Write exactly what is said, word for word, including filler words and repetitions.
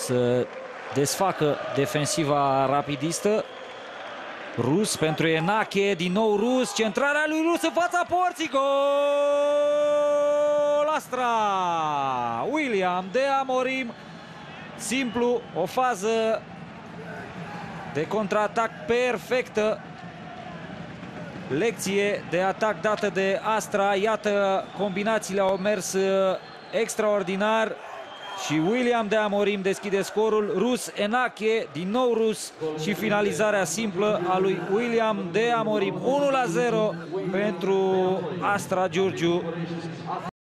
să desfacă defensiva rapidistă. Rus pentru Enache, din nou Rus, centrarea lui Rus în fața porții, gol! Astra! William de Amorim, simplu, o fază de contraatac perfectă. Lecție de atac dată de Astra, iată, combinațiile au mers extraordinar și William de Amorim deschide scorul. Rus, Enache, din nou Rus și finalizarea simplă a lui William de Amorim. unu la zero pentru Astra Giurgiu.